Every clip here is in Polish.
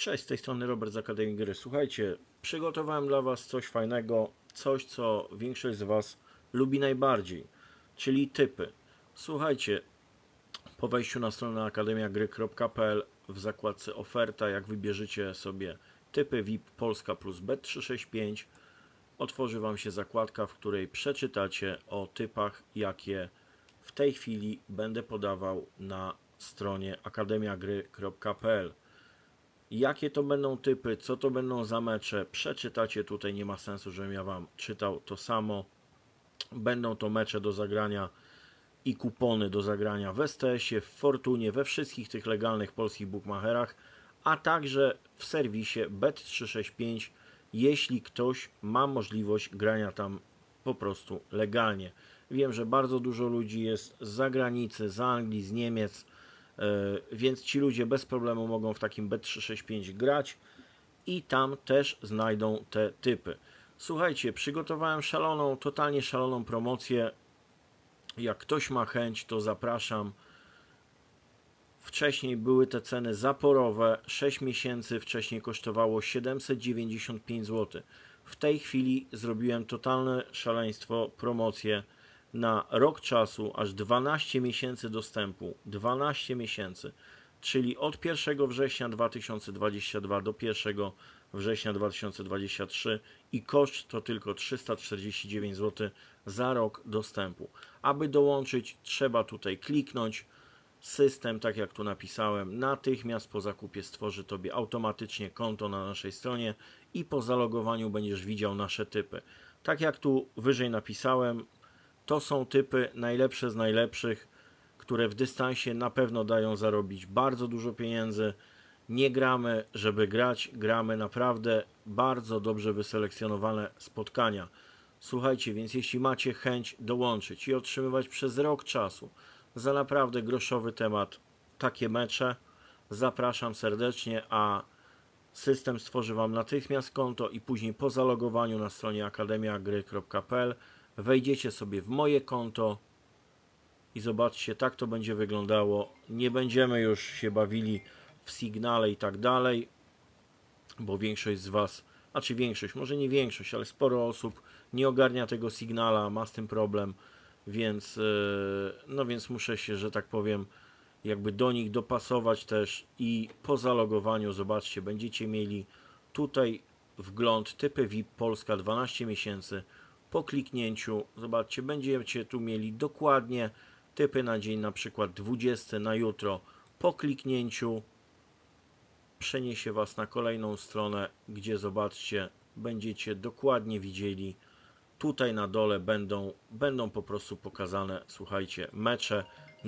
Cześć, z tej strony Robert z Akademii Gry. Słuchajcie, przygotowałem dla Was coś fajnego, coś co większość z Was lubi najbardziej, czyli typy. Słuchajcie, po wejściu na stronę akademiagry.pl w zakładce oferta, jak wybierzecie sobie typy VIP Polska plus Bet365, otworzy Wam się zakładka, w której przeczytacie o typach, jakie w tej chwili będę podawał na stronie akademiagry.pl. Jakie to będą typy, co to będą za mecze, przeczytacie tutaj, nie ma sensu, żebym ja Wam czytał to samo. Będą to mecze do zagrania i kupony do zagrania w STS-ie, w Fortunie, we wszystkich tych legalnych polskich bookmacherach, a także w serwisie Bet365, jeśli ktoś ma możliwość grania tam po prostu legalnie. Wiem, że bardzo dużo ludzi jest z zagranicy, z Anglii, z Niemiec, więc ci ludzie bez problemu mogą w takim Bet365 grać i tam też znajdą te typy. Słuchajcie, przygotowałem szaloną, totalnie szaloną promocję. Jak ktoś ma chęć, to zapraszam. Wcześniej były te ceny zaporowe. 6 miesięcy wcześniej kosztowało 795 zł. W tej chwili zrobiłem totalne szaleństwo, promocję na rok czasu, aż 12 miesięcy dostępu. 12 miesięcy, czyli od 1 września 2022 do 1 września 2023 i koszt to tylko 349 zł za rok dostępu. Aby dołączyć, trzeba tutaj kliknąć. System, tak jak tu napisałem, natychmiast po zakupie stworzy Tobie automatycznie konto na naszej stronie i po zalogowaniu będziesz widział nasze typy. Tak jak tu wyżej napisałem, to są typy najlepsze z najlepszych, które w dystansie na pewno dają zarobić bardzo dużo pieniędzy. Nie gramy, żeby grać, gramy naprawdę bardzo dobrze wyselekcjonowane spotkania. Słuchajcie, więc jeśli macie chęć dołączyć i otrzymywać przez rok czasu za naprawdę groszowy temat takie mecze, zapraszam serdecznie, a system stworzy Wam natychmiast konto i później po zalogowaniu na stronie akademiagry.pl wejdziecie sobie w moje konto i zobaczcie, tak to będzie wyglądało. Nie będziemy już się bawili w sygnale i tak dalej, bo większość z Was, znaczy większość, może nie większość, ale sporo osób nie ogarnia tego sygnala, ma z tym problem, więc no więc muszę się, że tak powiem, jakby do nich dopasować też i po zalogowaniu, zobaczcie, będziecie mieli tutaj wgląd typy VIP Polska 12 miesięcy. Po kliknięciu, zobaczcie, będziecie tu mieli dokładnie typy na dzień na przykład 20 na jutro. Po kliknięciu przeniesie Was na kolejną stronę, gdzie zobaczcie, będziecie dokładnie widzieli. Tutaj na dole będą po prostu pokazane, słuchajcie, mecze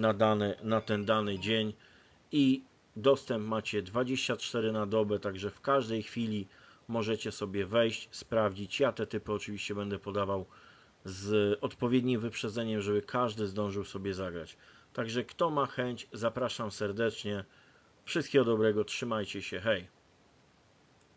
na ten dany dzień i dostęp macie 24 na dobę, także w każdej chwili możecie sobie wejść, sprawdzić. Ja te typy oczywiście będę podawał z odpowiednim wyprzedzeniem, żeby każdy zdążył sobie zagrać. Także kto ma chęć, zapraszam serdecznie. Wszystkiego dobrego, trzymajcie się, hej!